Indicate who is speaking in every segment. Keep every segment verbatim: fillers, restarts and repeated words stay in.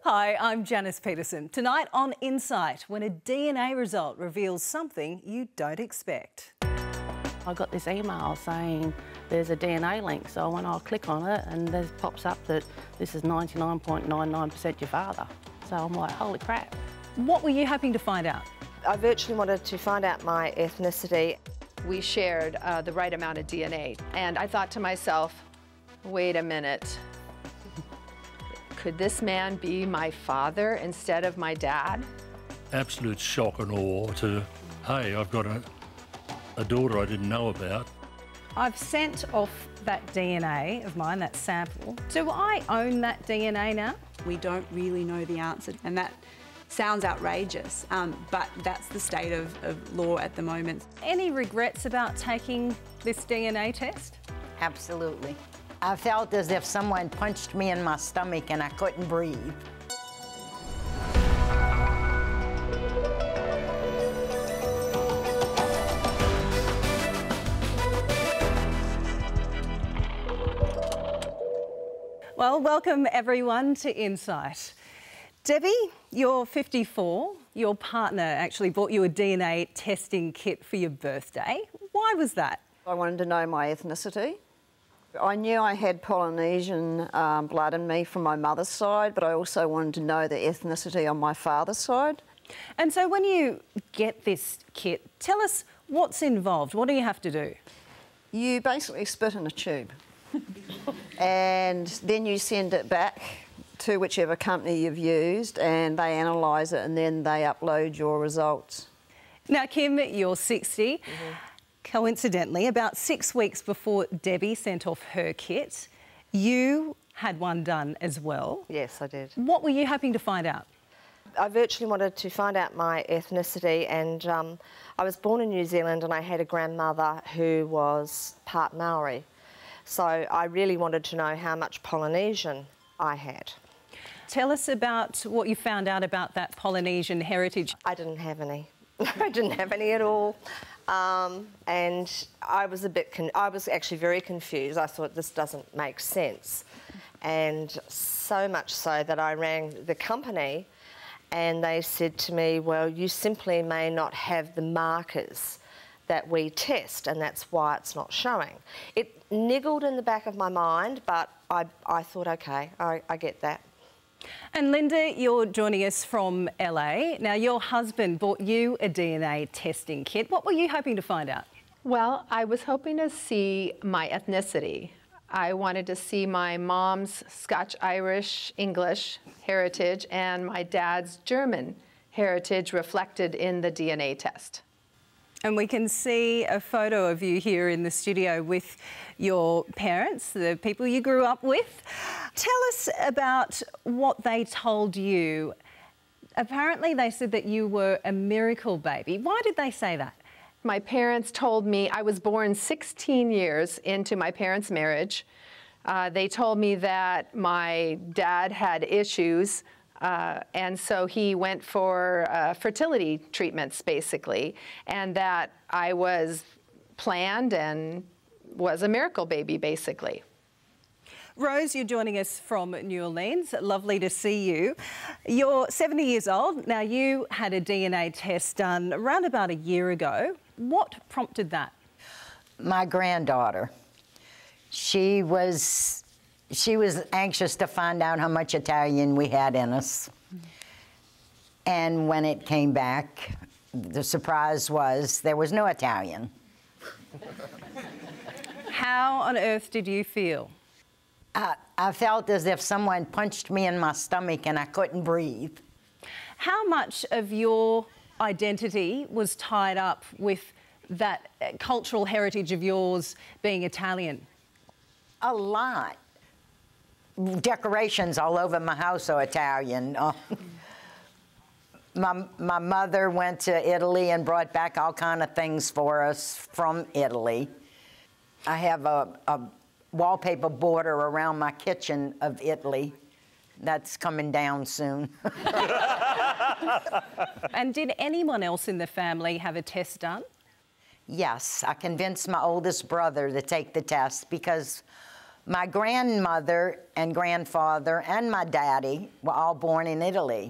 Speaker 1: Hi, I'm Janice Peterson. Tonight on Insight, when a D N A result reveals something you don't expect.
Speaker 2: I got this email saying there's a D N A link, so when I click on it and there pops up that this is ninety-nine point nine nine percent your father. So I'm like, holy crap.
Speaker 1: What were you hoping to find out?
Speaker 3: I virtually wanted to find out my ethnicity.
Speaker 4: We shared uh, the right amount of D N A, and I thought to myself, wait a minute. Could this man be my father instead of my dad?
Speaker 5: Absolute shock and awe to, hey, I've got a, a daughter I didn't know about.
Speaker 1: I've sent off that D N A of mine, that sample. Do I own that D N A now?
Speaker 6: We don't really know the answer, and that sounds outrageous, um, but that's the state of, of law at the moment.
Speaker 1: Any regrets about taking this D N A test?
Speaker 7: Absolutely. I felt as if someone punched me in my stomach and I couldn't breathe.
Speaker 1: Well, welcome everyone to Insight. Debbie, you're fifty-four. Your partner actually bought you a D N A testing kit for your birthday. Why was that?
Speaker 3: I wanted to know my ethnicity. I knew I had Polynesian um, blood in me from my mother's side, but I also wanted to know the ethnicity on my father's side.
Speaker 1: And so when you get this kit, tell us what's involved. What do you have to do?
Speaker 3: You basically spit in a tube and then you send it back to whichever company you've used and they analyse it and then they upload your results.
Speaker 1: Now, Kim, you're sixty. Mm-hmm. Coincidentally, about six weeks before Debbie sent off her kit, you had one done as well.
Speaker 3: Yes, I did.
Speaker 1: What were you hoping to find out?
Speaker 3: I virtually wanted to find out my ethnicity, and um, I was born in New Zealand and I had a grandmother who was part Maori. So I really wanted to know how much Polynesian I had.
Speaker 1: Tell us about what you found out about that Polynesian heritage.
Speaker 3: I didn't have any. I didn't have any at all. Um, and I was a bit, con I was actually very confused. I thought this doesn't make sense. And so much so that I rang the company and they said to me, well, you simply may not have the markers that we test and that's why it's not showing. It niggled in the back of my mind, but I, I thought, okay, I, I get that.
Speaker 1: And Linda, you're joining us from L A. Now, your husband bought you a D N A testing kit. What were you hoping to find out?
Speaker 4: Well, I was hoping to see my ethnicity. I wanted to see my mom's Scotch-Irish English heritage and my dad's German heritage reflected in the D N A test.
Speaker 1: And we can see a photo of you here in the studio with your parents, the people you grew up with. Tell us about what they told you. Apparently they said that you were a miracle baby. Why did they say that?
Speaker 4: My parents told me I was born sixteen years into my parents' marriage. Uh, they told me that my dad had issues. Uh, and so he went for uh, fertility treatments, basically, and that I was planned and was a miracle baby, basically.
Speaker 1: Rose, you're joining us from New Orleans. Lovely to see you. You're seventy years old. Now, you had a D N A test done around about a year ago. What prompted that?
Speaker 7: My granddaughter. She was... She was anxious to find out how much Italian we had in us. And when it came back, the surprise was there was no Italian.
Speaker 1: How on earth did you feel?
Speaker 7: I, I felt as if someone punched me in my stomach and I couldn't breathe.
Speaker 1: How much of your identity was tied up with that cultural heritage of yours being Italian?
Speaker 7: A lot. Decorations all over my house are Italian. Uh, my, my mother went to Italy and brought back all kind of things for us from Italy. I have a, a wallpaper border around my kitchen of Italy. That's coming down soon.
Speaker 1: And did anyone else in the family have a test done?
Speaker 7: Yes, I convinced my oldest brother to take the test because My grandmother and grandfather and my daddy were all born in Italy.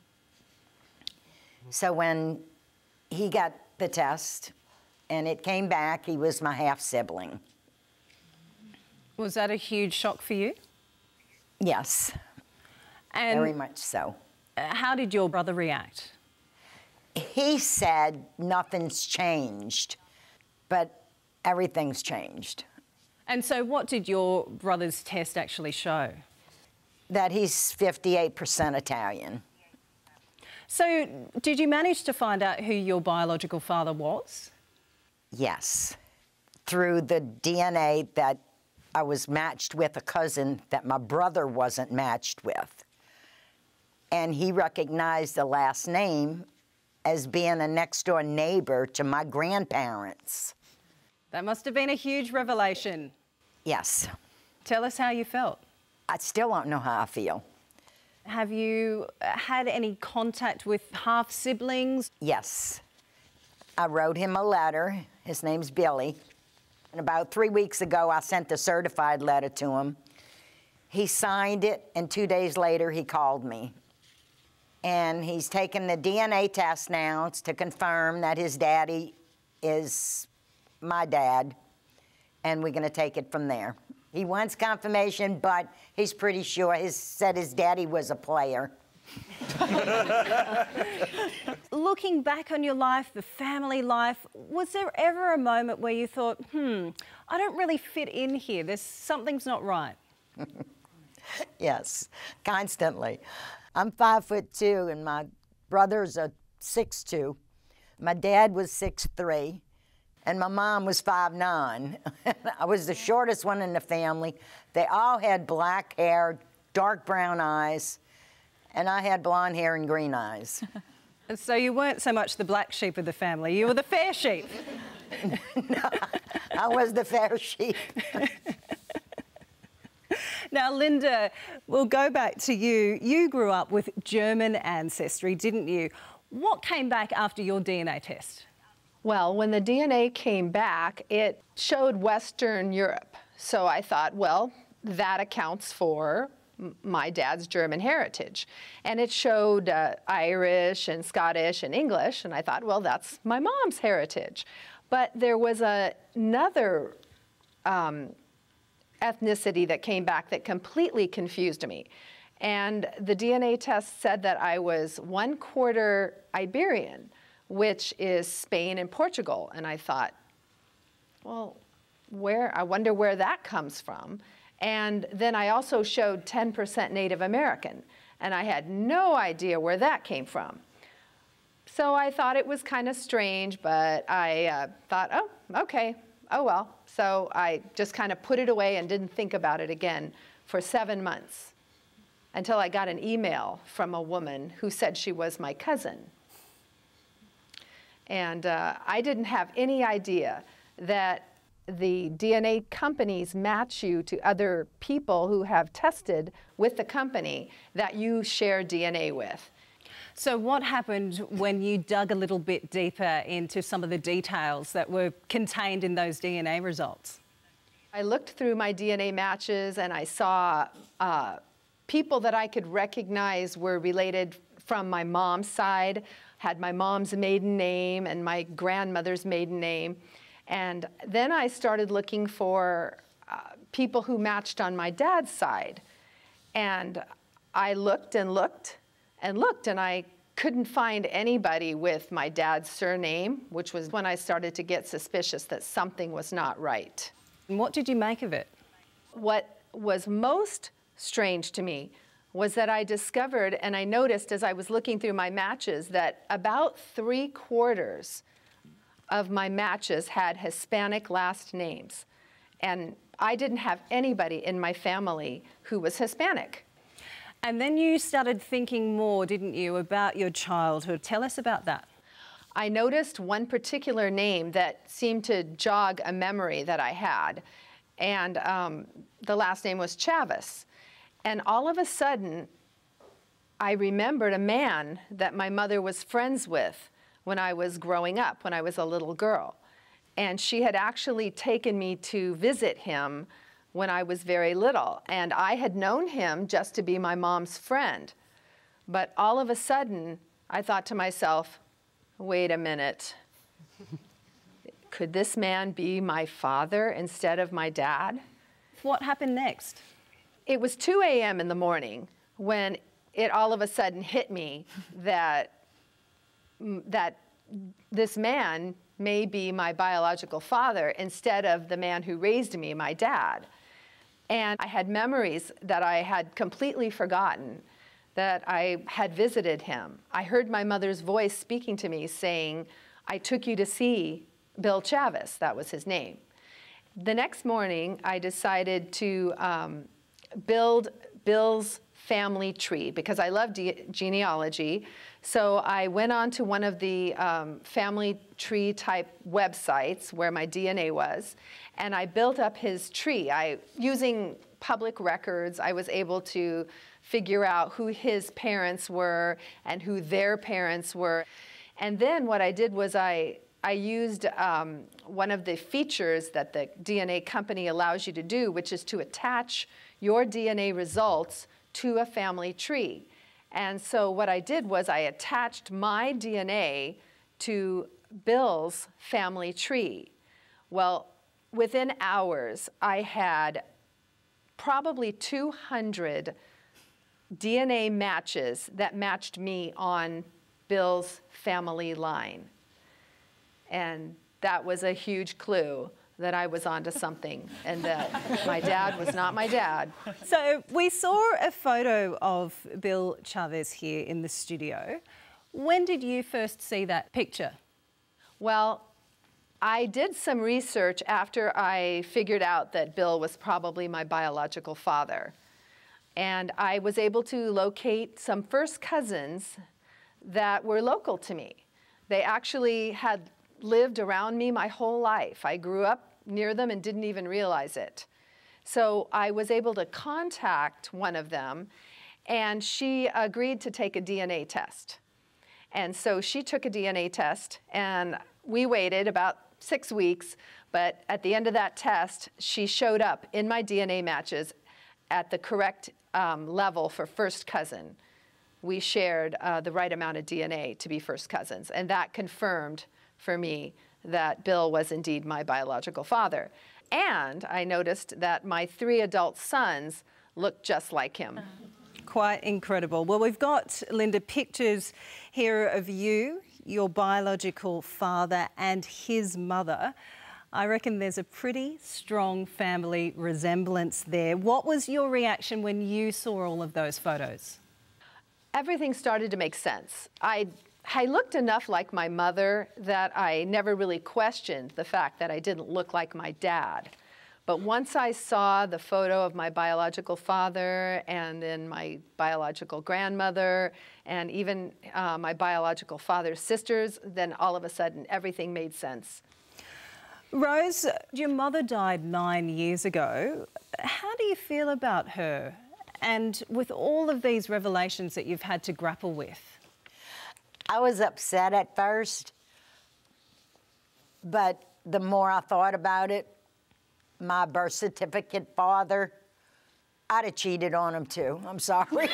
Speaker 7: So when he got the test and it came back, he was my half-sibling.
Speaker 1: Was that a huge shock for you?
Speaker 7: Yes,
Speaker 1: and
Speaker 7: very much so.
Speaker 1: How did your brother react?
Speaker 7: He said nothing's changed, but everything's changed.
Speaker 1: And so what did your brother's test actually show?
Speaker 7: That he's fifty-eight percent Italian.
Speaker 1: So did you manage to find out who your biological father was?
Speaker 7: Yes, through the D N A that I was matched with a cousin that my brother wasn't matched with. And he recognized the last name as being a next-door neighbor to my grandparents.
Speaker 1: That must have been a huge revelation.
Speaker 7: Yes.
Speaker 1: Tell us how you felt.
Speaker 7: I still don't know how I feel.
Speaker 1: Have you had any contact with half-siblings?
Speaker 7: Yes. I wrote him a letter. His name's Billy. And about three weeks ago, I sent a certified letter to him. He signed it, and two days later, he called me. And he's taken the D N A test now to confirm that his daddy is my dad, and we're going to take it from there. He wants confirmation, but he's pretty sure. He said his daddy was a player.
Speaker 1: Looking back on your life, the family life, was there ever a moment where you thought, hmm, I don't really fit in here, there's something's not right?
Speaker 7: Yes, constantly. I'm five foot two, and my brothers are six two. My dad was six three, and my mom was five nine. I was the shortest one in the family. They all had black hair, dark brown eyes, and I had blonde hair and green eyes.
Speaker 1: So you weren't so much the black sheep of the family, you were the fair sheep.
Speaker 7: No, I was the fair sheep.
Speaker 1: Now, Linda, we'll go back to you. You grew up with German ancestry, didn't you? What came back after your D N A test?
Speaker 4: Well, when the D N A came back, it showed Western Europe. So I thought, well, that accounts for my dad's German heritage. And it showed uh, Irish and Scottish and English, and I thought, well, that's my mom's heritage. But there was a, another um, ethnicity that came back that completely confused me. And the D N A test said that I was one quarter Iberian, which is Spain and Portugal. And I thought, well, where, I wonder where that comes from. And then I also showed ten percent Native American, and I had no idea where that came from. So I thought it was kind of strange, but I uh, thought, oh, okay, oh well. So I just kind of put it away and didn't think about it again for seven months until I got an email from a woman who said she was my cousin. And uh, I didn't have any idea that the D N A companies match you to other people who have tested with the company that you share D N A with.
Speaker 1: So what happened when you dug a little bit deeper into some of the details that were contained in those D N A results?
Speaker 4: I looked through my D N A matches and I saw uh, people that I could recognize were related from my mom's side, had my mom's maiden name and my grandmother's maiden name. And then I started looking for uh, people who matched on my dad's side. And I looked and looked and looked, and I couldn't find anybody with my dad's surname, which was when I started to get suspicious that something was not right.
Speaker 1: And what did you make of it?
Speaker 4: What was most strange to me was that I discovered, and I noticed as I was looking through my matches, that about three quarters of my matches had Hispanic last names. And I didn't have anybody in my family who was Hispanic.
Speaker 1: And then you started thinking more, didn't you, about your childhood. Tell us about that.
Speaker 4: I noticed one particular name that seemed to jog a memory that I had. And um, the last name was Chavez. And all of a sudden, I remembered a man that my mother was friends with when I was growing up, when I was a little girl. And she had actually taken me to visit him when I was very little. And I had known him just to be my mom's friend. But all of a sudden, I thought to myself, wait a minute. Could this man be my father instead of my dad?
Speaker 1: What happened next?
Speaker 4: It was two A M in the morning when it all of a sudden hit me that, that this man may be my biological father instead of the man who raised me, my dad. And I had memories that I had completely forgotten, that I had visited him. I heard my mother's voice speaking to me saying, I took you to see Bill Chavez, that was his name. The next morning, I decided to um, build Bill's family tree because I love genealogy. So I went on to one of the um, family tree type websites where my D N A was, and I built up his tree. I, using public records, I was able to figure out who his parents were and who their parents were. And then what I did was I, I used um, one of the features that the D N A company allows you to do, which is to attach your D N A results to a family tree. And so what I did was I attached my D N A to Bill's family tree. Well, within hours, I had probably two hundred D N A matches that matched me on Bill's family line. And that was a huge clue that I was onto something and that my dad was not my dad.
Speaker 1: So we saw a photo of Bill Chavez here in the studio. When did you first see that picture?
Speaker 4: Well, I did some research after I figured out that Bill was probably my biological father. And I was able to locate some first cousins that were local to me. They actually had lived around me my whole life. I grew up near them and didn't even realize it. So I was able to contact one of them, and she agreed to take a D N A test. And so she took a D N A test, and we waited about six weeks, but at the end of that test, she showed up in my D N A matches at the correct um, level for first cousin. We shared uh, the right amount of D N A to be first cousins, and that confirmed for me that Bill was indeed my biological father. And I noticed that my three adult sons looked just like him.
Speaker 1: Quite incredible. Well, we've got, Linda, pictures here of you, your biological father and his mother. I reckon there's a pretty strong family resemblance there. What was your reaction when you saw all of those photos?
Speaker 4: Everything started to make sense. I I looked enough like my mother that I never really questioned the fact that I didn't look like my dad. But once I saw the photo of my biological father and then my biological grandmother and even uh, my biological father's sisters, then all of a sudden everything made sense.
Speaker 1: Rose, your mother died nine years ago. How do you feel about her? And with all of these revelations that you've had to grapple with?
Speaker 7: I was upset at first, but the more I thought about it, my birth certificate father, I'd have cheated on him too. I'm sorry.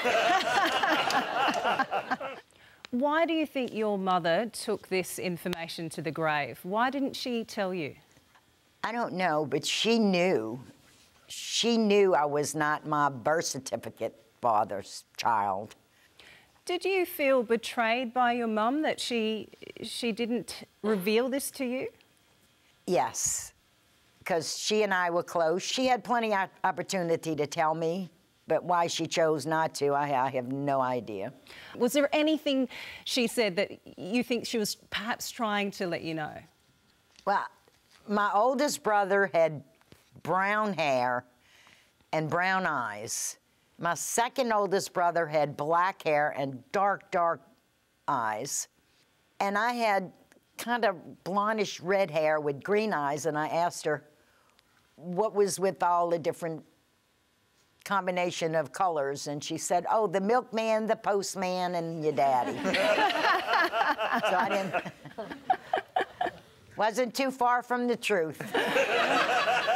Speaker 1: Why do you think your mother took this information to the grave? Why didn't she tell you?
Speaker 7: I don't know, but she knew. She knew I was not my birth certificate father's child.
Speaker 1: Did you feel betrayed by your mum that she, she didn't reveal this to you?
Speaker 7: Yes, because she and I were close. She had plenty of opportunity to tell me, but why she chose not to, I, I have no idea.
Speaker 1: Was there anything she said that you think she was perhaps trying to let you know?
Speaker 7: Well, my oldest brother had brown hair and brown eyes. My second oldest brother had black hair and dark, dark eyes. And I had kind of blondish red hair with green eyes, and I asked her what was with all the different combination of colors, and she said, oh, the milkman, the postman, and your daddy. So I didn't... wasn't too far from the truth.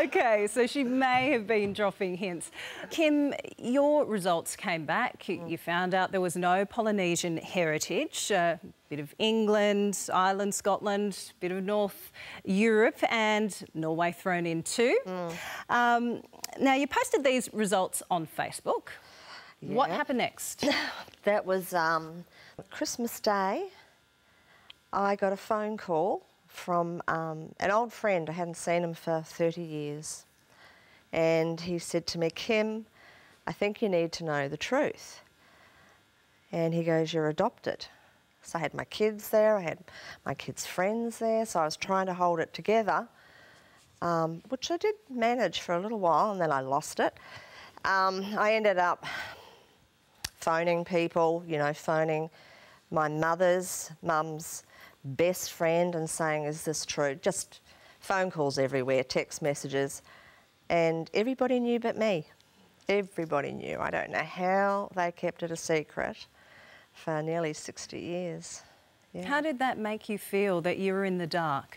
Speaker 1: Okay, so she may have been dropping hints. Kim, your results came back. You, you found out there was no Polynesian heritage, a bit of England, Ireland, Scotland, a bit of North Europe and Norway thrown in too. Mm. Um, now, you posted these results on Facebook. Yeah. What happened next?
Speaker 3: That was um, Christmas Day. I got a phone call from um, an old friend. I hadn't seen him for thirty years. And he said to me, Kim, I think you need to know the truth. And he goes, you're adopted. So I had my kids there, I had my kids' friends there, so I was trying to hold it together, um, which I did manage for a little while, and then I lost it. Um, I ended up phoning people, you know, phoning my mother's mum's best friend and saying, is this true? Just phone calls everywhere, text messages, and everybody knew but me. Everybody knew. I don't know how they kept it a secret for nearly sixty years. Yeah.
Speaker 1: How did that make you feel that you were in the dark?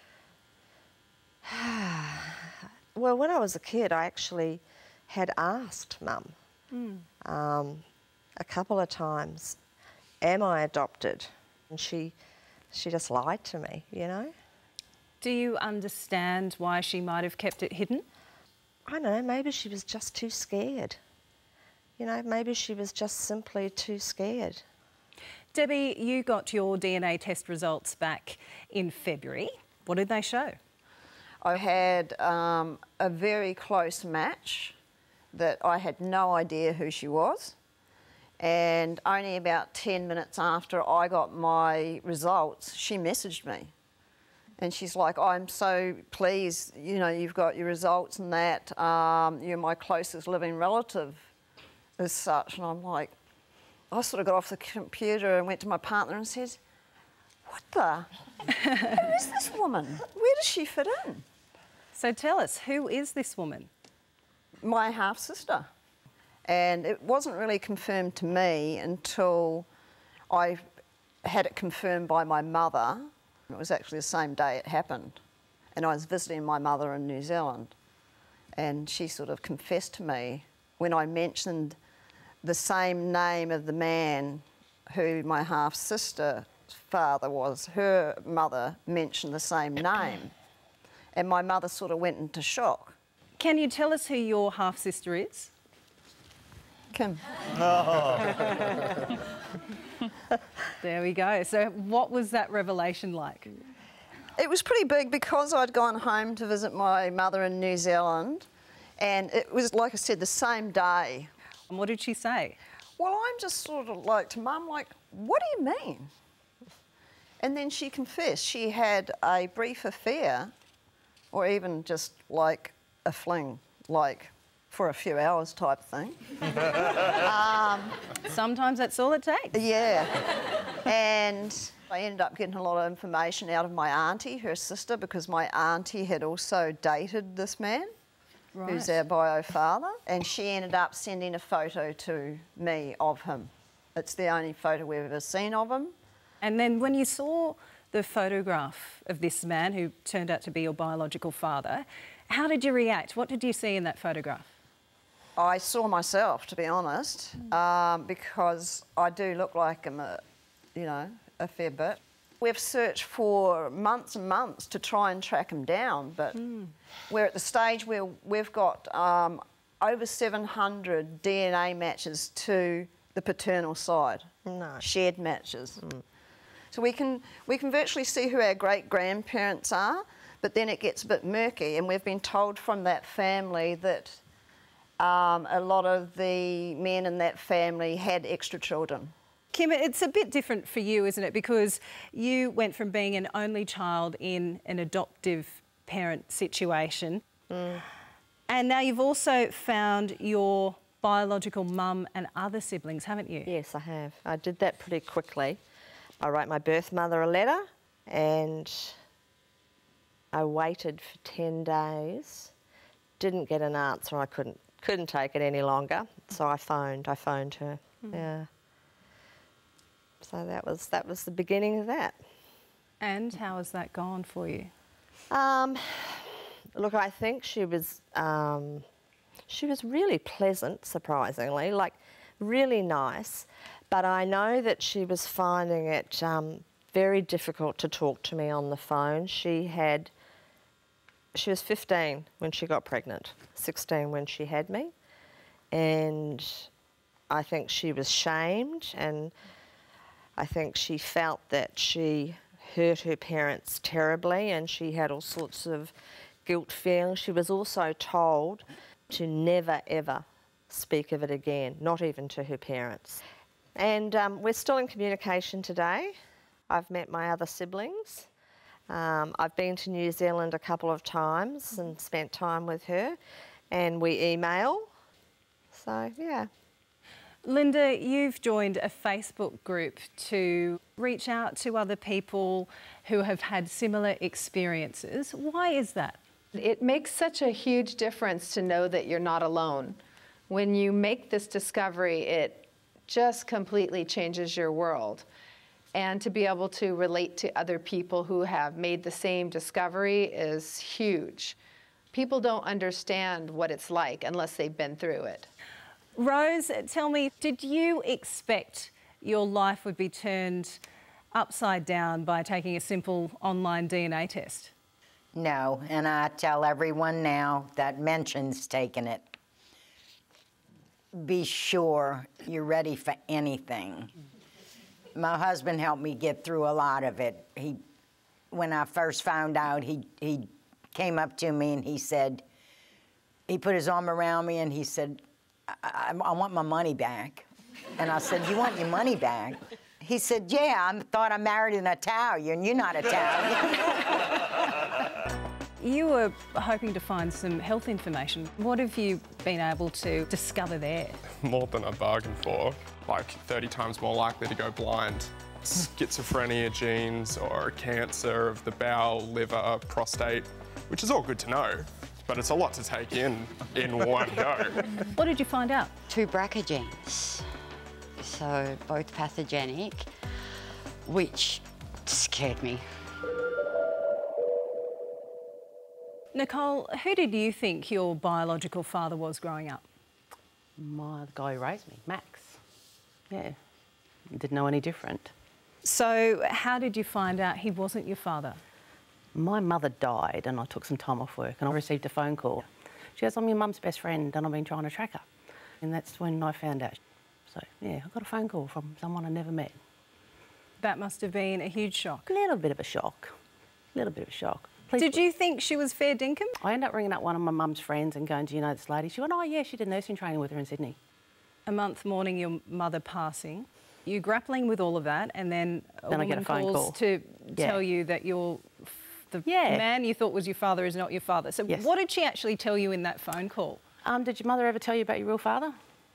Speaker 3: Well, when I was a kid, I actually had asked Mum mm. um, a couple of times, am I adopted? And she She just lied to me, you know.
Speaker 1: Do you understand why she might have kept it hidden?
Speaker 3: I don't know, maybe she was just too scared. You know, maybe she was just simply too scared.
Speaker 1: Debbie, you got your D N A test results back in February. What did they show?
Speaker 8: I had um, a very close match that I had no idea who she was. And only about ten minutes after I got my results, she messaged me. And she's like, I'm so pleased, you know, you've got your results and that. Um, you're my closest living relative as such. And I'm like, I sort of got off the computer and went to my partner and said, what the? Who is this woman? Where does she fit in?
Speaker 1: So tell us, who is this woman?
Speaker 8: My half-sister. And it wasn't really confirmed to me until I had it confirmed by my mother. It was actually the same day it happened. And I was visiting my mother in New Zealand. And she sort of confessed to me when I mentioned the same name of the man who my half-sister's father was. Her mother mentioned the same name. And my mother sort of went into shock.
Speaker 1: Can you tell us who your half-sister is?
Speaker 8: Kim.
Speaker 1: Oh. There we go. So what was that revelation like?
Speaker 8: It was pretty big because I'd gone home to visit my mother in New Zealand, and it was, like I said, the same day.
Speaker 1: And what did she say?
Speaker 8: Well, I'm just sort of like to Mum, like, what do you mean? And then she confessed she had a brief affair, or even just like a fling, like for a few hours type thing. um,
Speaker 1: Sometimes that's all it takes.
Speaker 8: Yeah. And I ended up getting a lot of information out of my auntie, her sister, because my auntie had also dated this man, right, who's our bio father, and she ended up sending a photo to me of him. It's the only photo we've ever seen of him.
Speaker 1: And then when you saw the photograph of this man who turned out to be your biological father, how did you react? What did you see in that photograph?
Speaker 8: I saw myself, to be honest, um, because I do look like him, a, you know, a fair bit. We've searched for months and months to try and track him down, but mm. we're at the stage where we've got um, over seven hundred D N A matches to the paternal side, no. shared matches. Mm. So we can, we can virtually see who our great-grandparents are, but then it gets a bit murky, and we've been told from that family that Um, a lot of the men in that family had extra children.
Speaker 1: Kim, it's a bit different for you, isn't it? Because you went from being an only child in an adoptive parent situation, mm. and now you've also found your biological mum and other siblings, haven't you?
Speaker 3: Yes, I have. I did that pretty quickly. I wrote my birth mother a letter, and I waited for ten days, didn't get an answer. I couldn't Couldn't take it any longer, so I phoned. I phoned her. Mm. Yeah. So that was that was the beginning of that.
Speaker 1: And how has that gone for you?
Speaker 3: Um, Look, I think she was, um, she was really pleasant, surprisingly, like really nice. But I know that she was finding it um, very difficult to talk to me on the phone. She had, she was fifteen when she got pregnant, sixteen when she had me. And I think she was shamed, and I think she felt that she hurt her parents terribly, and she had all sorts of guilt feelings. She was also told to never ever speak of it again, not even to her parents. And um, we're still in communication today. I've met my other siblings. Um, I've been to New Zealand a couple of times and spent time with her, and we email. So, yeah.
Speaker 1: Linda, you've joined a Facebook group to reach out to other people who have had similar experiences. Why is that?
Speaker 4: It makes such a huge difference to know that you're not alone. When you make this discovery, it just completely changes your world. And to be able to relate to other people who have made the same discovery is huge. People don't understand what it's like unless they've been through it.
Speaker 1: Rose, tell me, did you expect your life would be turned upside down by taking a simple online D N A test?
Speaker 7: No, and I tell everyone now that mentions taking it, be sure you're ready for anything. My husband helped me get through a lot of it. He, when I first found out, he, he came up to me and he said, he put his arm around me and he said, I, I, I want my money back. And I said, you want your money back? He said, yeah, I thought I married an Italian. You're not Italian.
Speaker 1: You were hoping to find some health information. What have you been able to discover there?
Speaker 9: More than I bargained for. Like thirty times more likely to go blind. Schizophrenia genes or cancer of the bowel, liver, prostate, which is all good to know, but it's a lot to take in in one go.
Speaker 1: What did you find out?
Speaker 10: Two B R C A genes, so both pathogenic, which scared me.
Speaker 1: Nichole, who did you think your biological father was growing up?
Speaker 2: My, the guy who raised me, Max. Yeah, didn't know any different.
Speaker 1: So how did you find out he wasn't your father?
Speaker 2: My mother died and I took some time off work and I received a phone call. She goes, I'm your mum's best friend and I've been trying to track her. And that's when I found out. So, yeah, I got a phone call from someone I never met.
Speaker 1: That must have been a huge shock.
Speaker 2: A little bit of a shock. A little bit of a shock. Please,
Speaker 1: did you think she was fair dinkum?
Speaker 2: I ended up ringing up one of my mum's friends and going, do you know this lady? She went, oh, yeah, she did nursing training with her in Sydney.
Speaker 1: A month mourning your mother passing, you grappling with all of that, and then a
Speaker 2: then
Speaker 1: woman
Speaker 2: I get a phone
Speaker 1: calls
Speaker 2: call.
Speaker 1: to
Speaker 2: yeah.
Speaker 1: tell you that your the
Speaker 2: yeah.
Speaker 1: man you thought was your father is not your father. So
Speaker 2: yes.
Speaker 1: What did she actually tell you in that phone call?
Speaker 2: Um, did your mother ever tell you about your real father?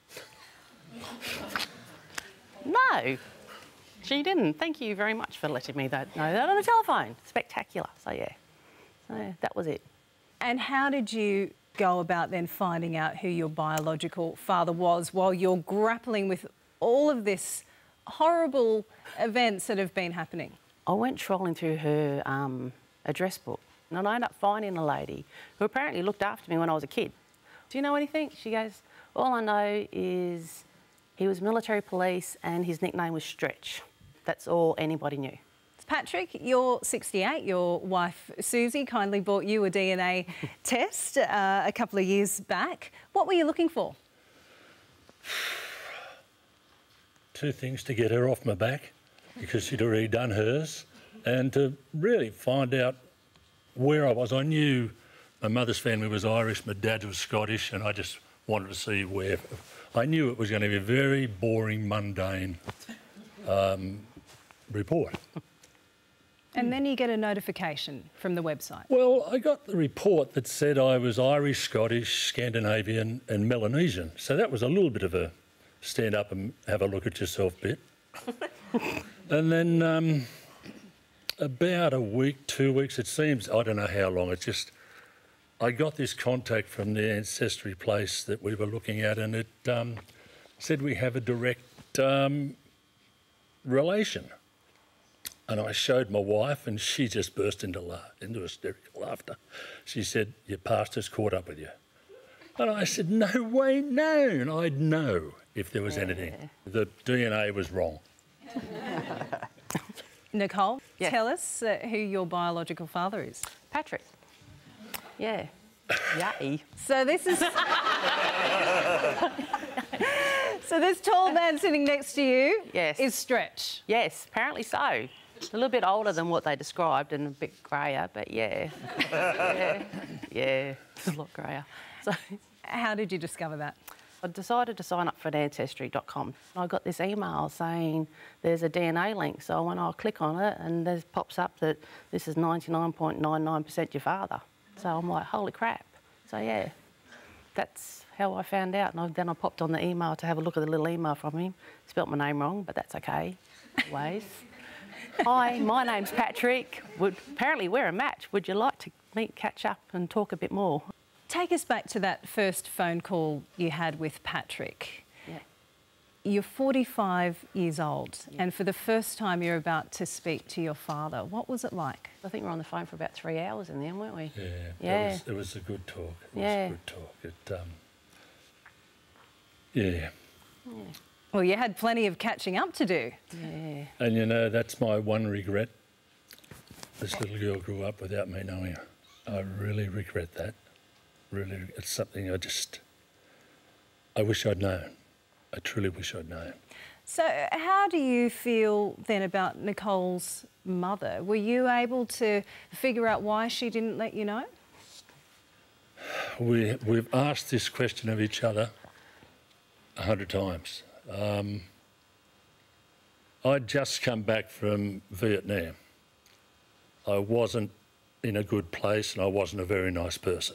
Speaker 2: No, she didn't. Thank you very much for letting me that, know that on the telephone. Spectacular. So, yeah. So, that was it. And
Speaker 1: how did you go about then finding out who your biological father was while you're grappling with all of this horrible events that have been happening? I went trolling through her um, address book and I ended up finding a lady who apparently looked after me when I was a kid. Do you know anything? She goes, all I know is he was military police and his nickname was Stretch. That's all anybody knew. Patrick, you're sixty-eight. Your wife, Susie, kindly bought you a D N A test uh, a couple of years back. What were you looking for?
Speaker 5: Two things: to get her off my back, because she'd already done hers, and to really find out where I was. I knew my mother's family was Irish, my dad was Scottish, and I just wanted to see where. I knew it was going to be a very boring, mundane um, report.
Speaker 1: And then you get a notification from the website.
Speaker 5: Well, I got the report that said I was Irish, Scottish, Scandinavian and Melanesian. So that was a little bit of a stand up and have a look at yourself bit. And then um, about a week, two weeks, it seems, I don't know how long, it's just, I got this contact from the ancestry place that we were looking at, and it um, said we have a direct um, relation. And I showed my wife and she just burst into, la into hysterical laughter. She said, your pastor's caught up with you. And I said, no way, no. And I'd know if there was yeah. anything. The D N A was wrong.
Speaker 1: Nichole,
Speaker 2: yes.
Speaker 1: tell us uh, who your biological father is.
Speaker 2: Patrick. Yeah. Yay.
Speaker 1: So this is... So this tall man sitting next to you
Speaker 2: yes.
Speaker 1: is Stretch.
Speaker 2: Yes, apparently so. A little bit older than what they described and a bit greyer, but yeah. yeah. Yeah, it's a lot greyer. So,
Speaker 1: how did you discover that?
Speaker 2: I decided to sign up for ancestry dot com. I got this email saying there's a D N A link, so when I click on it and there pops up that this is ninety-nine point nine nine percent your father. So I'm like, holy crap. So yeah, that's how I found out. And I, then I popped on the email to have a look at the little email from him. Spelt my name wrong, but that's okay. Always. Hi, my name's Patrick. Would, apparently we're a match. Would you like to meet, catch up and talk a bit more?
Speaker 1: Take us back to that first phone call you had with Patrick.
Speaker 2: Yeah.
Speaker 1: You're forty-five years old
Speaker 2: yeah.
Speaker 1: and for the first time you're about to speak to your father. What was it like?
Speaker 2: I think we were on the phone for about three hours in the end, weren't we?
Speaker 5: Yeah,
Speaker 2: yeah.
Speaker 5: It, was, it was a good talk. It
Speaker 2: yeah.
Speaker 5: was a good talk. It, um, yeah.
Speaker 2: yeah.
Speaker 1: Well, you had plenty of catching up to do.
Speaker 2: Yeah.
Speaker 5: And, you know, that's my one regret. This little girl grew up without me knowing her. I really regret that. Really, it's something I just... I wish I'd known. I truly wish I'd known.
Speaker 1: So how do you feel then about Nichole's mother? Were you able to figure out why she didn't let you know?
Speaker 5: We, we've asked this question of each other a hundred times. Um, I'd just come back from Vietnam. I wasn't in a good place and I wasn't a very nice person.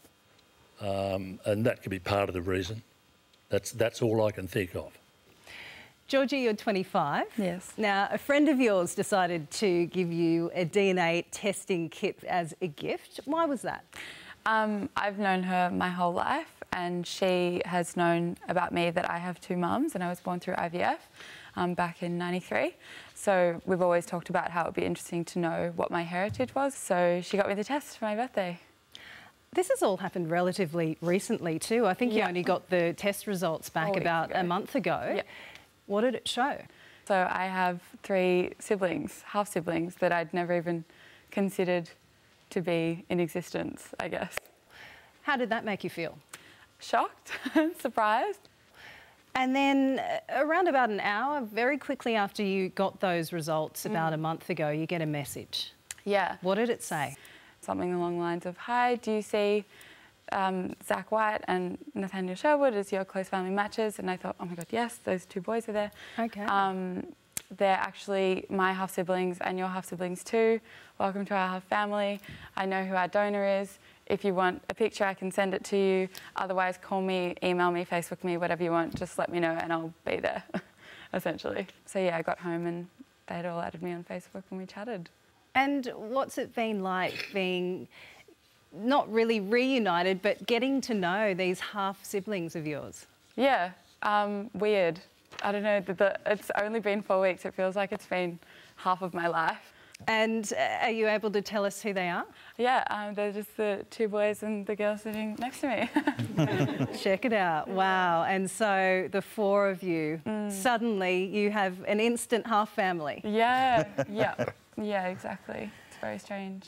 Speaker 5: Um, and that could be part of the reason. That's, that's all I can think of.
Speaker 1: Georgie, you're twenty-five.
Speaker 11: Yes.
Speaker 1: Now, a friend of yours decided to give you a D N A testing kit as a gift. Why was that?
Speaker 11: Um, I've known her my whole life and she has known about me that I have two mums and I was born through I V F um, back in ninety-three. So we've always talked about how it would be interesting to know what my heritage was. So she got me the test for my birthday.
Speaker 1: This has all happened relatively recently too. I think
Speaker 11: yeah.
Speaker 1: you only got the test results back about
Speaker 11: ago.
Speaker 1: a month ago.
Speaker 11: Yeah.
Speaker 1: What did it show?
Speaker 11: So I have three siblings, half siblings, that I'd never even considered to be in existence, I guess.
Speaker 1: How did that make you feel?
Speaker 11: Shocked, surprised.
Speaker 1: And then uh, around about an hour, very quickly after you got those results about
Speaker 11: mm.
Speaker 1: a month ago, you get a message.
Speaker 11: Yeah.
Speaker 1: What did it say?
Speaker 11: Something along the lines of, hi, do you see um, Zach White and Nathaniel Sherwood as your close family matches? And I thought, oh my God, yes, those two boys are there.
Speaker 1: Okay.
Speaker 11: Um, they're actually my half-siblings and your half-siblings too. Welcome to our half-family. I know who our donor is. If you want a picture, I can send it to you. Otherwise, call me, email me, Facebook me, whatever you want. Just let me know and I'll be there, essentially. So yeah, I got home and they'd all added me on Facebook and we chatted.
Speaker 1: And what's it been like being not really reunited, but getting to know these half-siblings of yours?
Speaker 11: Yeah, um, weird. I don't know, the, the, it's only been four weeks. It feels like it's been half of my life.
Speaker 1: And uh, are you able to tell us who they are?
Speaker 11: Yeah, um, they're just the two boys and the girl sitting next to me.
Speaker 1: Check it out. Wow. And so the four of you, mm. suddenly you have an instant half-family.
Speaker 11: Yeah, yeah. Yeah, exactly. It's very strange.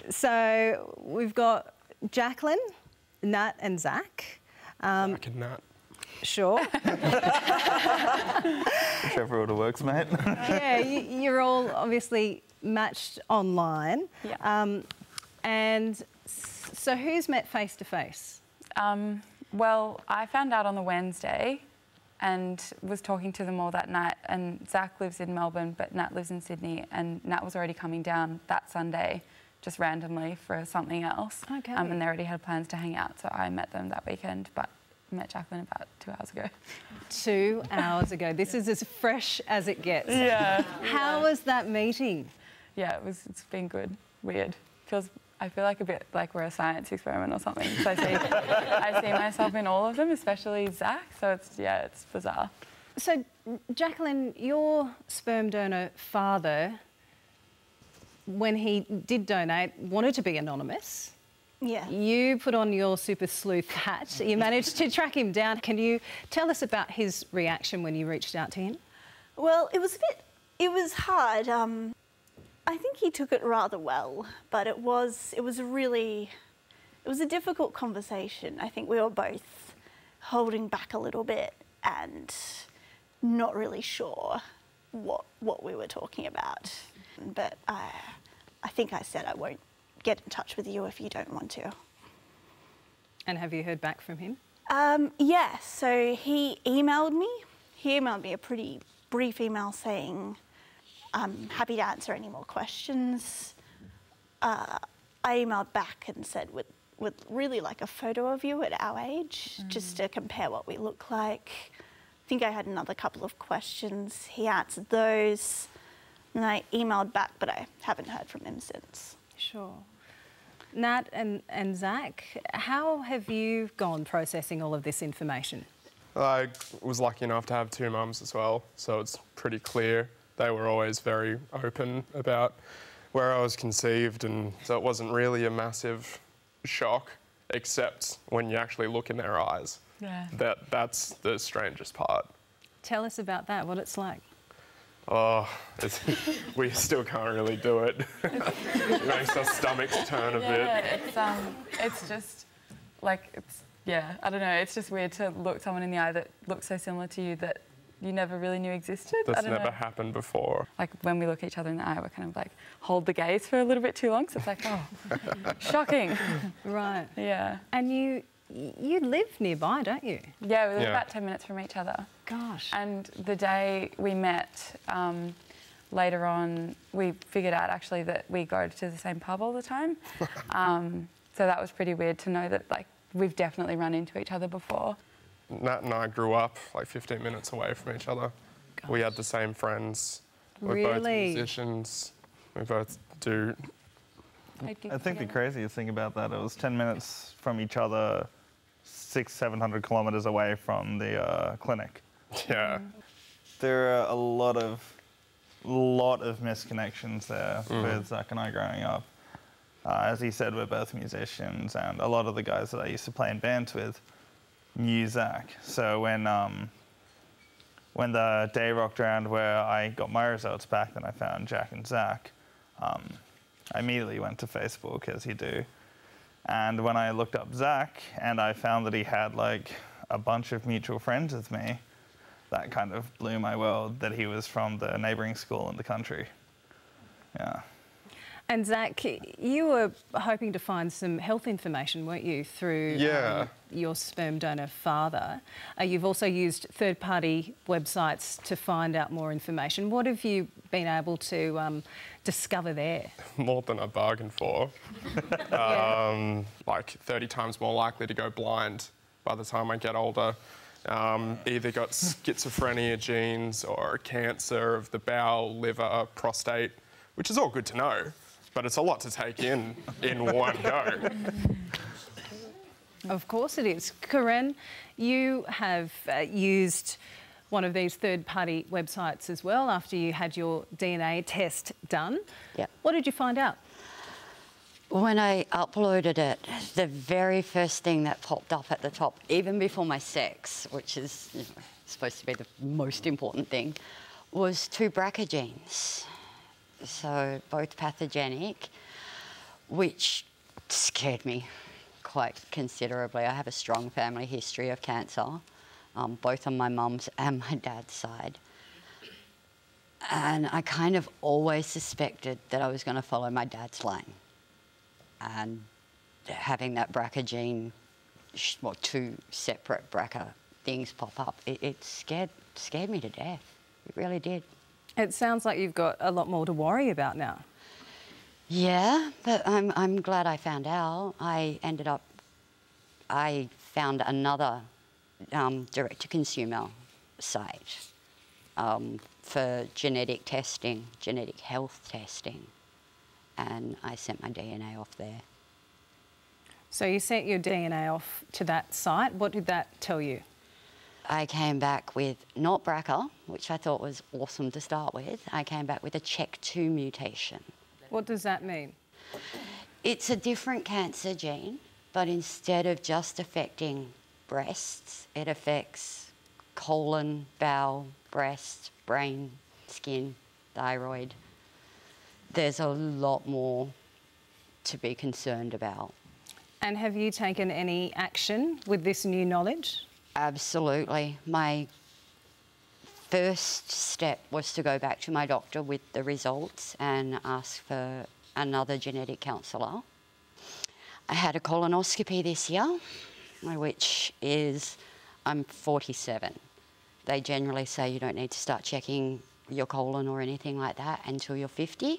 Speaker 1: So we've got Jacqueline, Nat and Zach. Um,
Speaker 9: Zach and Nat.
Speaker 1: Sure.
Speaker 12: Whichever order works, mate.
Speaker 1: Yeah, you, you're all obviously matched online.
Speaker 11: Yeah.
Speaker 1: Um, and so who's met face to face?
Speaker 11: Um, well, I found out on the Wednesday and was talking to them all that night, and Zach lives in Melbourne but Nat lives in Sydney, and Nat was already coming down that Sunday just randomly for something else.
Speaker 1: Okay.
Speaker 11: Um, and they already had plans to hang out, so I met them that weekend, but I met Jacqueline about two hours ago. Two
Speaker 1: hours ago. This is as fresh as it gets.
Speaker 11: Yeah.
Speaker 1: How was that meeting?
Speaker 11: Yeah, it was, it's been good. Weird. Feels, I feel like a bit like we're a science experiment or something. So I see, I see myself in all of them, especially Zach. So it's, yeah, it's bizarre.
Speaker 1: So, Jacqueline, your sperm donor father when he did donate, wanted to be anonymous.
Speaker 13: Yeah.
Speaker 1: You put on your super sleuth hat. You managed to track him down. Can you tell us about his reaction when you reached out to him?
Speaker 13: Well, it was a bit, it was hard. Um, I think he took it rather well, but it was, it was a really, it was a difficult conversation. I think we were both holding back a little bit and not really sure what what we were talking about. But I, I think I said I won't get in touch with you if you don't want to.
Speaker 1: And have you heard back from him?
Speaker 13: Um, yeah, so he emailed me. He emailed me a pretty brief email saying, I'm happy to answer any more questions. Uh, I emailed back and said, with, with really like a photo of you at our age, mm. just to compare what we look like. I think I had another couple of questions. He answered those. And I emailed back, but I haven't heard from him since.
Speaker 1: Sure. Nat and, and Zach, how have you gone processing all of this information?
Speaker 9: I was lucky enough to have two mums as well, so it's pretty clear. They were always very open about where I was conceived, and so it wasn't really a massive shock, except when you actually look in their eyes.
Speaker 11: Yeah.
Speaker 9: That, that's the strangest part.
Speaker 1: Tell us about that, what it's like.
Speaker 9: Oh, it's, we still can't really do it. It makes our stomachs turn a
Speaker 11: yeah,
Speaker 9: bit.
Speaker 11: It's, um, it's just, like, it's, yeah, I don't know, it's just weird to look someone in the eye that looks so similar to you that you never really knew existed.
Speaker 9: That's
Speaker 11: I don't
Speaker 9: never
Speaker 11: know.
Speaker 9: happened before.
Speaker 11: Like, when we look each other in the eye, we're kind of like, hold the gaze for a little bit too long, so it's like, oh, shocking.
Speaker 1: Right.
Speaker 11: Yeah.
Speaker 1: And you, you live nearby, don't you?
Speaker 11: Yeah, we live
Speaker 9: Yeah.
Speaker 11: about ten minutes from each other.
Speaker 1: Gosh.
Speaker 11: And the day we met, um, later on, we figured out actually that we go to the same pub all the time. um, so that was pretty weird to know that, like, we've definitely run into each other before.
Speaker 9: Nat and I grew up like fifteen minutes away from each other. Gosh. We had the same friends. We're
Speaker 1: Really?
Speaker 9: both musicians. We both do.
Speaker 12: I think the craziest thing about that, it was ten minutes from each other, six, seven hundred kilometres away from the uh, clinic.
Speaker 9: Yeah.
Speaker 12: There are a lot of, lot of misconnections there
Speaker 9: Mm.
Speaker 12: with Zach and I growing up. Uh, as he said, we're both musicians, and a lot of the guys that I used to play in bands with knew Zach. So when um, when the day rocked around where I got my results back, then I found Jack and Zach. Um, I immediately went to Facebook, as you do. And when I looked up Zach, and I found that he had like a bunch of mutual friends with me, that kind of blew my world, that he was from the neighbouring school in the country. Yeah.
Speaker 1: And Zach, you were hoping to find some health information, weren't you, through
Speaker 9: Yeah.
Speaker 1: um, your sperm donor father? Uh, you've also used third-party websites to find out more information. What have you been able to um, discover there?
Speaker 9: More than I bargained for. um, like thirty times more likely to go blind by the time I get older. Um, either got schizophrenia genes or cancer of the bowel, liver, prostate, which is all good to know, but it's a lot to take in in one go.
Speaker 1: Of course it is. Karen, you have uh, used one of these third-party websites as well after you had your D N A test done.
Speaker 10: Yeah.
Speaker 1: What did you find out?
Speaker 10: When I uploaded it, the very first thing that popped up at the top, even before my sex, which is you know, supposed to be the most important thing, was two B R C A genes. So both pathogenic, which scared me quite considerably. I have a strong family history of cancer, um, both on my mum's and my dad's side. And I kind of always suspected that I was going to follow my dad's line. And having that B R C A gene, well, two separate B R C A things pop up, it, it scared, scared me to death. It really did.
Speaker 1: It sounds like you've got a lot more to worry about now.
Speaker 10: Yeah, but I'm, I'm glad I found out. I ended up, I found another um, direct-to-consumer site um, for genetic testing, genetic health testing, and I sent my D N A off there.
Speaker 1: So you sent your D N A off to that site. What did that tell you?
Speaker 10: I came back with not B R C A, which I thought was awesome to start with. I came back with a check two mutation.
Speaker 1: What does that mean?
Speaker 10: It's a different cancer gene, but instead of just affecting breasts, it affects colon, bowel, breast, brain, skin, thyroid. There's a lot more to be concerned about.
Speaker 1: And have you taken any action with this new knowledge?
Speaker 10: Absolutely. My first step was to go back to my doctor with the results and ask for another genetic counsellor. I had a colonoscopy this year, which is, I'm forty-seven. They generally say you don't need to start checking your colon or anything like that until you're fifty.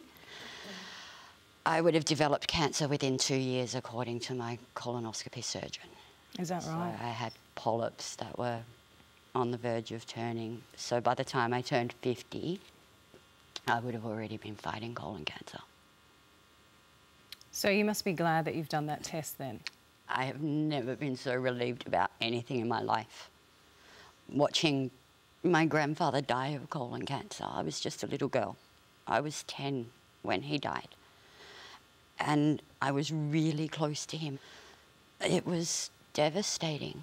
Speaker 10: I would have developed cancer within two years, according to my colonoscopy surgeon.
Speaker 1: Is that
Speaker 10: so
Speaker 1: right?
Speaker 10: I had polyps that were on the verge of turning. So by the time I turned fifty, I would have already been fighting colon cancer.
Speaker 1: So you must be glad that you've done that test then.
Speaker 10: I have never been so relieved about anything in my life. Watching my grandfather die of colon cancer, I was just a little girl. I was ten when he died. And I was really close to him. It was devastating.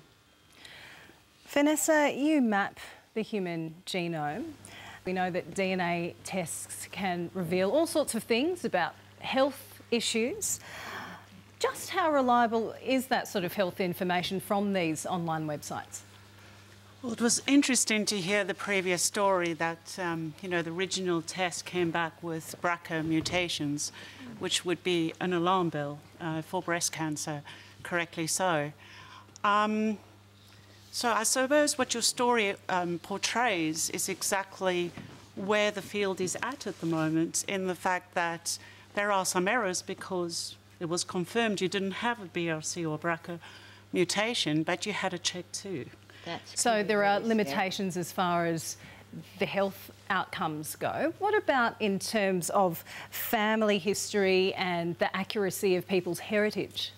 Speaker 1: Vanessa, you map the human genome. We know that D N A tests can reveal all sorts of things about health issues. Just how reliable is that sort of health information from these online websites?
Speaker 14: Well, it was interesting to hear the previous story that, um, you know, the original test came back with B R C A mutations, which would be an alarm bell uh, for breast cancer, correctly so. Um, so I suppose what your story um, portrays is exactly where the field is at at the moment, in the fact that there are some errors because it was confirmed you didn't have a B R C or B R C A mutation, but you had a check too.
Speaker 10: That's
Speaker 1: so there are limitations as far as the health outcomes go. What about in terms of family history and the accuracy of people's heritage?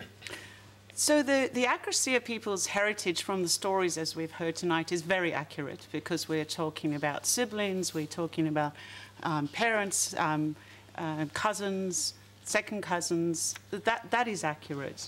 Speaker 14: So the, the accuracy of people's heritage from the stories, as we've heard tonight, is very accurate because we're talking about siblings, we're talking about um, parents, um, uh, cousins, second cousins. That, that is accurate.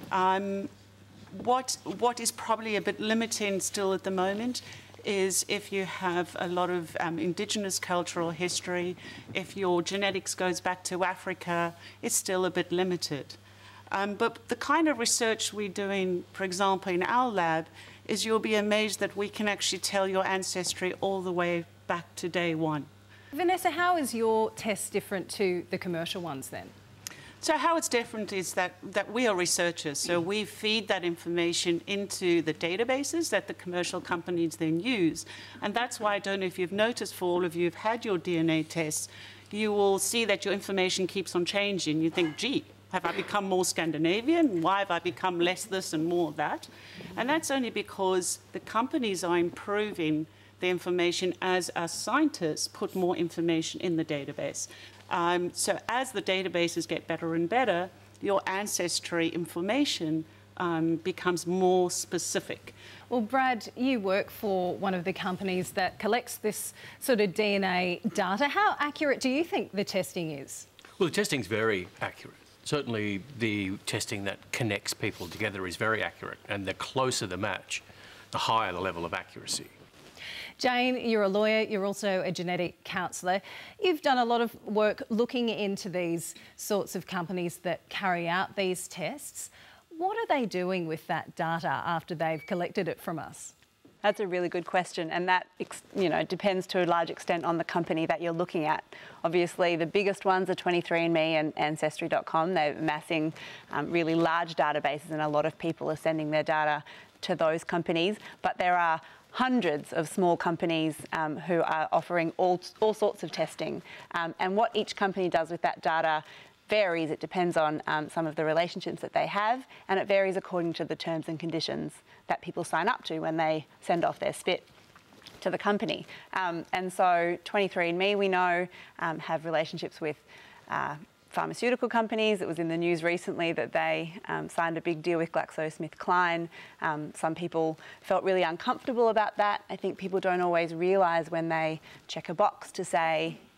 Speaker 14: Um, What, what is probably a bit limiting still at the moment is if you have a lot of um, Indigenous cultural history, if your genetics goes back to Africa, it's still a bit limited. Um, but the kind of research we're doing, for example, in our lab, is you'll be amazed that we can actually tell your ancestry all the way back to day one.
Speaker 1: Vanessa, how is your test different to the commercial ones then?
Speaker 14: So how it's different is that, that we are researchers, so we feed that information into the databases that the commercial companies then use. And that's why, I don't know if you've noticed, for all of you who've had your D N A tests, you will see that your information keeps on changing. You think, gee, have I become more Scandinavian? Why have I become less this and more that? And that's only because the companies are improving the information as us scientists put more information in the database. Um, so as the databases get better and better, your ancestry information um, becomes more specific.
Speaker 1: Well, Brad, you work for one of the companies that collects this sort of D N A data. How accurate do you think the testing is?
Speaker 15: Well, the testing's very accurate. Certainly the testing that connects people together is very accurate, and the closer the match, the higher the level of accuracy.
Speaker 1: Jane, you're a lawyer, you're also a genetic counsellor. You've done a lot of work looking into these sorts of companies that carry out these tests. What are they doing with that data after they've collected it from us?
Speaker 16: That's a really good question, and that, you know, depends to a large extent on the company that you're looking at. Obviously, the biggest ones are twenty-three and me and Ancestry dot com. They're amassing um, really large databases, and a lot of people are sending their data to those companies. But there are hundreds of small companies um, who are offering all, all sorts of testing. Um, and what each company does with that data varies. It depends on um, some of the relationships that they have, and it varies according to the terms and conditions that people sign up to when they send off their spit to the company. Um, and so twenty-three and me, we know, um, have relationships with uh, pharmaceutical companies. It was in the news recently that they um, signed a big deal with GlaxoSmithKline. Um, some people felt really uncomfortable about that. I think people don't always realise when they check a box to say,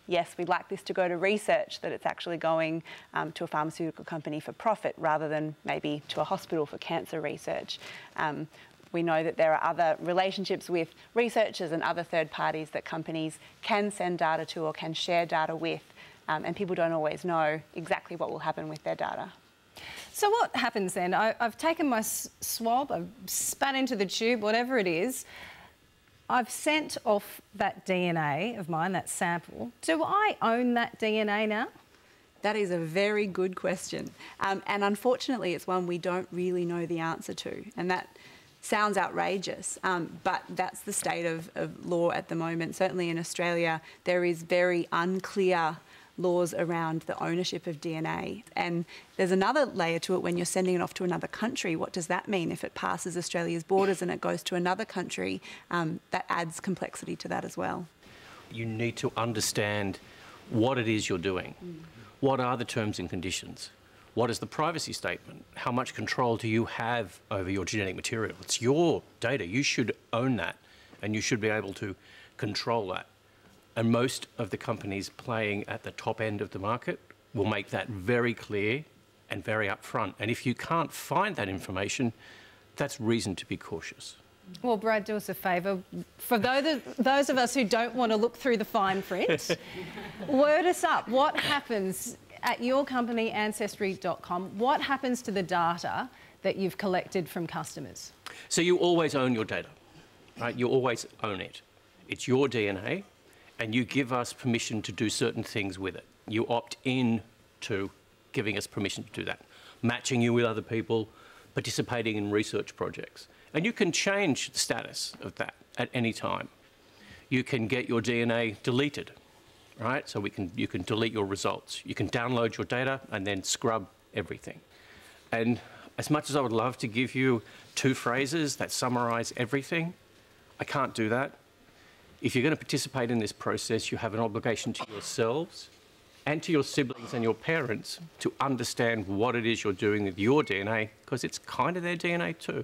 Speaker 16: yes, we'd like this to go to research, that it's actually going um, to a pharmaceutical company for profit rather than maybe to a hospital for cancer research. Um, We know that there are other relationships with researchers and other third parties that companies can send data to or can share data with, um, and people don't always know exactly what will happen with their data.
Speaker 1: So what happens then? I, I've taken my s swab, I've spat into the tube, whatever it is. I've sent off that D N A of mine, that sample. Do I own that D N A now?
Speaker 6: That is a very good question. Um, and unfortunately, it's one we don't really know the answer to. And that sounds outrageous, um, but that's the state of, of law at the moment. Certainly in Australia, there is very unclear laws around the ownership of D N A. And there's another layer to it when you're sending it off to another country. What does that mean if it passes Australia's borders and it goes to another country? Um, that adds complexity to that as well.
Speaker 15: You need to understand what it is you're doing. Mm. What are the terms and conditions? What is the privacy statement? How much control do you have over your genetic material? It's your data. You should own that, and you should be able to control that. And most of the companies playing at the top end of the market will make that very clear and very upfront. And if you can't find that information, that's reason to be cautious.
Speaker 1: Well, Brad, do us a favour. For those, those of us who don't want to look through the fine print, word us up. What happens at your company, ancestry dot com, what happens to the data that you've collected from customers?
Speaker 15: So you always own your data, right? You always own it. It's your D N A, and you give us permission to do certain things with it. You opt in to giving us permission to do that, matching you with other people, participating in research projects. And you can change the status of that at any time. You can get your D N A deleted, right? So we can, you can delete your results. You can download your data and then scrub everything. And as much as I would love to give you two phrases that summarise everything, I can't do that. If you're going to participate in this process, you have an obligation to yourselves and to your siblings and your parents to understand what it is you're doing with your D N A, because it's kind of their D N A too.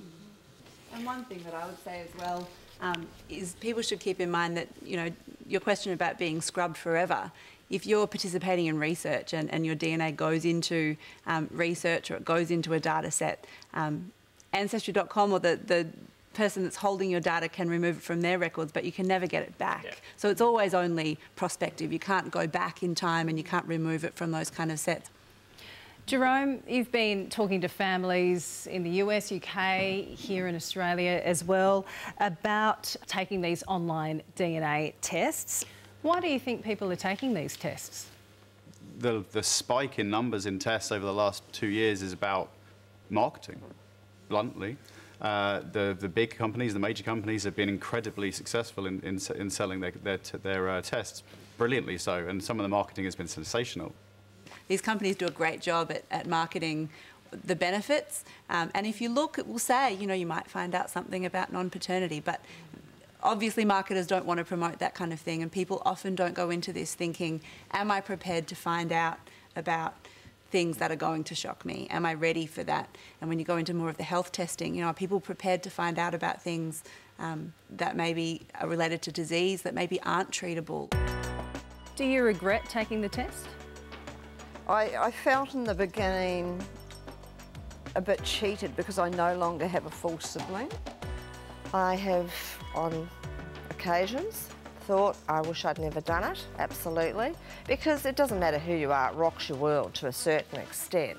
Speaker 6: And one thing that I would say as well um, is people should keep in mind that, you know, your question about being scrubbed forever, if you're participating in research and, and your D N A goes into um, research or it goes into a data set, um, ancestry dot com or the, the person that's holding your data can remove it from their records, but you can never get it back. Yeah. So it's always only prospective. You can't go back in time and you can't remove it from those kind of sets.
Speaker 1: Jerome, you've been talking to families in the U S, U K, here in Australia as well, about taking these online D N A tests. Why do you think people are taking these tests?
Speaker 17: The, the spike in numbers in tests over the last two years is about marketing, bluntly. Uh, the, the big companies, the major companies, have been incredibly successful in, in, in selling their, their, their uh, tests, brilliantly so, and some of the marketing has been sensational.
Speaker 6: These companies do a great job at, at marketing the benefits. Um, and if you look, it will say, you know, you might find out something about non-paternity, but obviously marketers don't want to promote that kind of thing. And people often don't go into this thinking, am I prepared to find out about things that are going to shock me? Am I ready for that? And when you go into more of the health testing, you know, are people prepared to find out about things um, that maybe are related to disease, that maybe aren't treatable?
Speaker 1: Do you regret taking the test?
Speaker 8: I, I felt in the beginning a bit cheated because I no longer have a full sibling.
Speaker 3: I have, on occasions, thought I wish I'd never done it, absolutely, because it doesn't matter who you are, it rocks your world to a certain extent.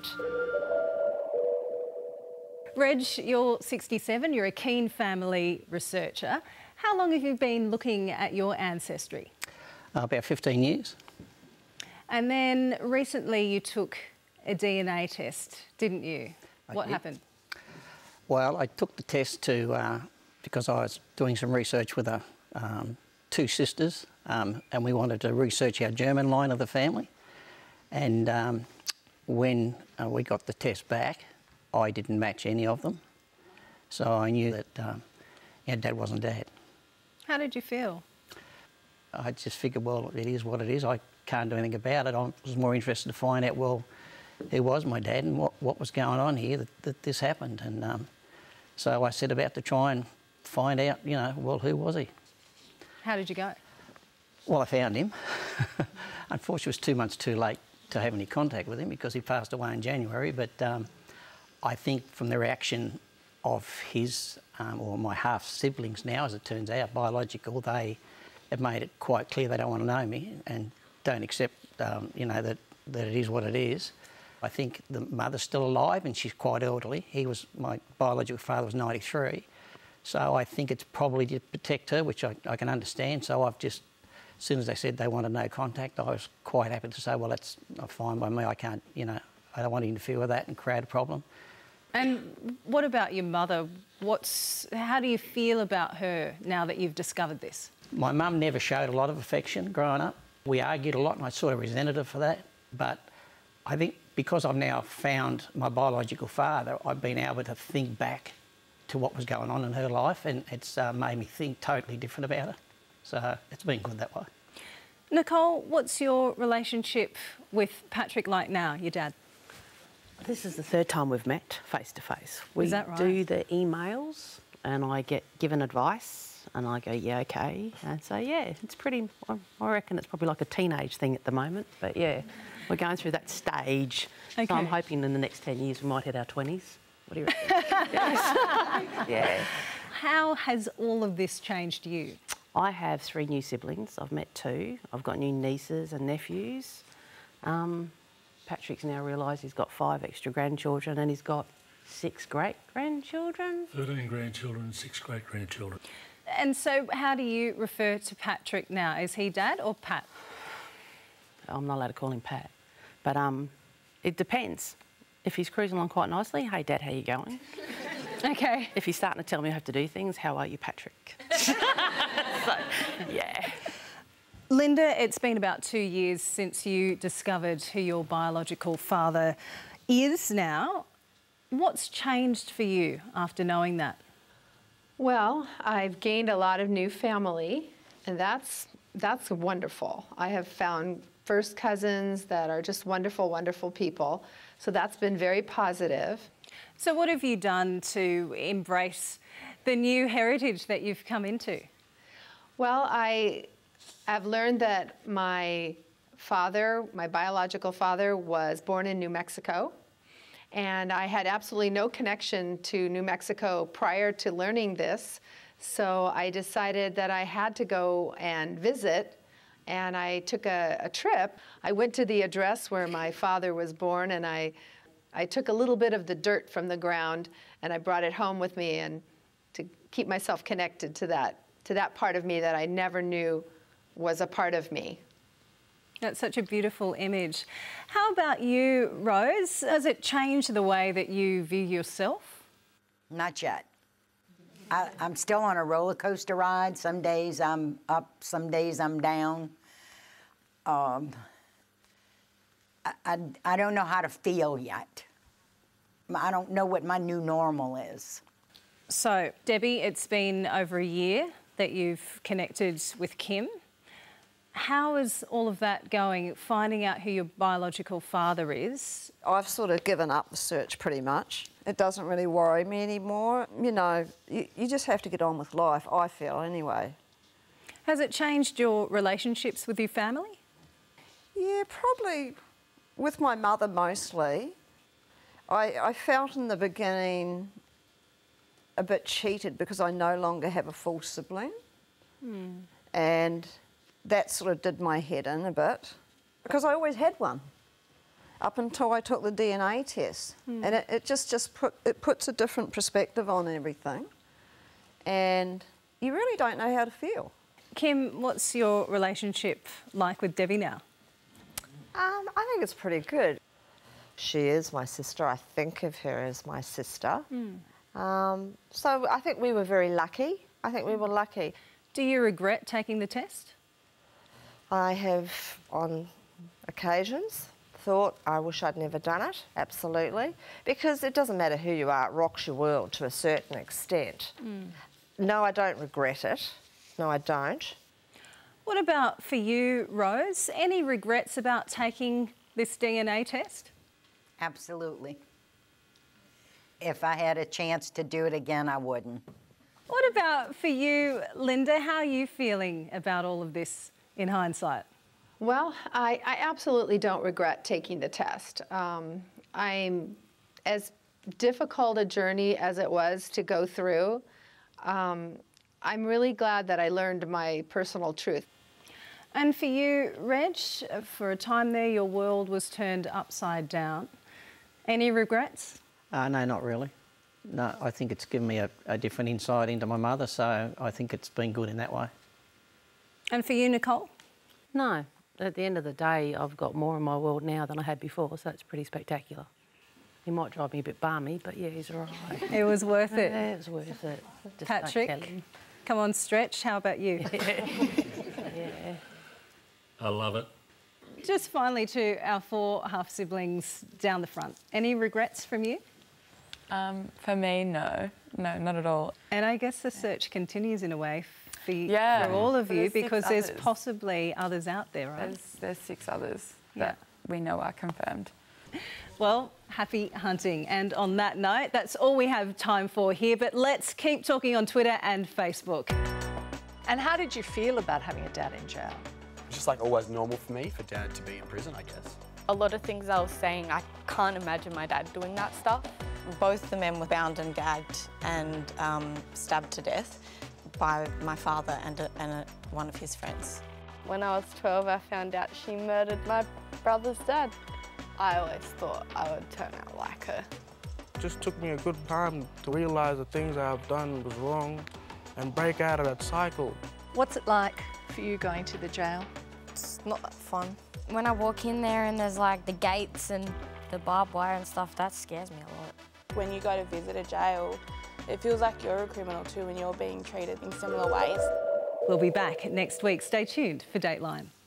Speaker 1: Reg, you're sixty-seven, you're a keen family researcher. How long have you been looking at your ancestry?
Speaker 18: Uh, about fifteen years.
Speaker 1: And then recently you took a D N A test, didn't you? What happened?
Speaker 18: Well, I took the test to uh, because I was doing some research with a, um, two sisters, um, and we wanted to research our German line of the family. And um, when uh, we got the test back, I didn't match any of them. So I knew that um, our dad wasn't Dad.
Speaker 1: How did you feel?
Speaker 18: I just figured, well, it is what it is. I can't do anything about it. I was more interested to find out, well, who was my dad and what, what was going on here that, that this happened. And um, so I set about to try and find out, you know, well, who was he?
Speaker 1: How did you go?
Speaker 18: Well, I found him. unfortunately, it was two months too late to have any contact with him because he passed away in January. But um, I think from the reaction of his, um, or my half-siblings now, as it turns out, biological, they have made it quite clear they don't want to know me and don't accept, um, you know, that, that it is what it is. I think the mother's still alive and she's quite elderly. He was, my biological father was ninety-three. So I think it's probably to protect her, which I, I can understand. So I've just, as soon as they said they wanted no contact, I was quite happy to say, well, that's fine by me. I can't, you know, I don't want to interfere with that and create a problem.
Speaker 1: And what about your mother? What's, how do you feel about her now that you've discovered this?
Speaker 18: My mum never showed a lot of affection growing up. We argued a lot and I sort of resented her for that. But I think because I've now found my biological father, I've been able to think back to what was going on in her life, and it's uh, made me think totally different about her. So it's been good that way.
Speaker 1: Nichole, what's your relationship with Patrick like now, your dad?
Speaker 2: This is the third time we've met face to face. We
Speaker 1: Is that right?
Speaker 2: do the emails and I get given advice and I go, yeah, okay. And so, yeah, it's pretty, I reckon it's probably like a teenage thing at the moment. But, yeah, we're going through that stage.
Speaker 1: Okay.
Speaker 2: So I'm hoping in the next ten years we might hit our twenties. What do you reckon? Yeah.
Speaker 1: How has all of this changed you?
Speaker 2: I have three new siblings. I've met two. I've got new nieces and nephews. Um, Patrick's now realised he's got five extra grandchildren and he's got six great-grandchildren.
Speaker 5: thirteen grandchildren, six great-grandchildren.
Speaker 1: And so how do you refer to Patrick now? Is he Dad or Pat?
Speaker 2: I'm not allowed to call him Pat. But um, it depends. If he's cruising along quite nicely, hey, Dad, how you going?
Speaker 1: Okay.
Speaker 2: If he's starting to tell me I have to do things, how are you, Patrick? So, yeah.
Speaker 1: Linda, it's been about two years since you discovered who your biological father is now. What's changed for you after knowing that?
Speaker 4: Well, I've gained a lot of new family, and that's, that's wonderful. I have found first cousins that are just wonderful, wonderful people. So that's been very positive.
Speaker 1: So what have you done to embrace the new heritage that you've come into?
Speaker 4: Well, I, I've learned that my father, my biological father, was born in New Mexico. And I had absolutely no connection to New Mexico prior to learning this. So I decided that I had to go and visit. And I took a, a trip. I went to the address where my father was born, and I, I took a little bit of the dirt from the ground, and I brought it home with me, and to keep myself connected to that, to that part of me that I never knew was a part of me.
Speaker 1: That's such a beautiful image. How about you, Rose? Has it changed the way that you view yourself?
Speaker 7: Not yet. I, I'm still on a roller coaster ride. Some days I'm up, some days I'm down. Um, I, I, I don't know how to feel yet. I don't know what my new normal is.
Speaker 1: So, Debbie, it's been over a year that you've connected with Kim. How is all of that going, finding out who your biological father is?
Speaker 8: I've sort of given up the search pretty much. It doesn't really worry me anymore. You know, you, you just have to get on with life, I feel, anyway.
Speaker 1: Has it changed your relationships with your family?
Speaker 8: Yeah, probably with my mother mostly. I, I felt in the beginning a bit cheated because I no longer have a full sibling.
Speaker 1: Hmm.
Speaker 8: And that sort of did my head in a bit because I always had one up until I took the D N A test.
Speaker 1: Hmm.
Speaker 8: And it, it just, just put, it puts a different perspective on everything. And you really don't know how to feel.
Speaker 1: Kim, what's your relationship like with Debbie now?
Speaker 3: Um, I think it's pretty good. She is my sister. I think of her as my sister.
Speaker 1: Hmm.
Speaker 3: Um, so I think we were very lucky. I think we were lucky.
Speaker 1: Do you regret taking the test?
Speaker 3: I have, on occasions, thought I wish I'd never done it, absolutely, because it doesn't matter who you are, it rocks your world to a certain extent.
Speaker 1: Mm.
Speaker 3: No, I don't regret it. No, I don't.
Speaker 1: What about for you, Rose? Any regrets about taking this D N A test?
Speaker 7: Absolutely. If I had a chance to do it again, I wouldn't.
Speaker 1: What about for you, Linda? How are you feeling about all of this in hindsight?
Speaker 4: Well, I, I absolutely don't regret taking the test. Um, I'm, as difficult a journey as it was to go through, um, I'm really glad that I learned my personal truth.
Speaker 1: And for you, Reg, for a time there, your world was turned upside down. Any regrets?
Speaker 18: Uh, no, not really. No, I think it's given me a, a different insight into my mother, so I think it's been good in that way.
Speaker 1: And for you, Nichole?
Speaker 2: No. At the end of the day, I've got more in my world now than I had before, so it's pretty spectacular. He might drive me a bit balmy, but yeah, he's all right.
Speaker 1: It was worth it?
Speaker 2: Yeah, it was worth it. Just
Speaker 1: Patrick,
Speaker 2: don't tell him.
Speaker 1: Come on, Stretch, how about you?
Speaker 2: Yeah.
Speaker 5: I love it.
Speaker 1: Just finally to our four half-siblings down the front. Any regrets from you?
Speaker 11: Um, for me, no. No, not at all.
Speaker 1: And I guess the search continues in a way for, you,
Speaker 11: Yeah.
Speaker 1: for all of
Speaker 11: For
Speaker 1: you
Speaker 11: the six
Speaker 1: because there's
Speaker 11: others.
Speaker 1: possibly others out there, right?
Speaker 11: There's, there's six others
Speaker 1: Yeah.
Speaker 11: that we know are confirmed.
Speaker 1: Well, happy hunting. And on that note, that's all we have time for here, but let's keep talking on Twitter and Facebook.
Speaker 19: And how did you feel about having a dad in jail?
Speaker 20: It's just like always normal for me for Dad to be in prison, I guess.
Speaker 21: A lot of things I was saying, I can't imagine my dad doing that stuff.
Speaker 22: Both the men were bound and gagged and um, stabbed to death by my father and, a, and a, one of his friends.
Speaker 21: When I was twelve, I found out she murdered my brother's dad. I always thought I would turn out like her.
Speaker 23: It just took me a good time to realise the things I've done was wrong and break out of that cycle.
Speaker 19: What's it like for you going to the jail?
Speaker 22: It's not that fun.
Speaker 24: When I walk in there and there's like the gates and the barbed wire and stuff, that scares me a lot.
Speaker 21: When you go to visit a jail, it feels like you're a criminal too and you're being treated in similar ways.
Speaker 1: We'll be back next week. Stay tuned for Dateline.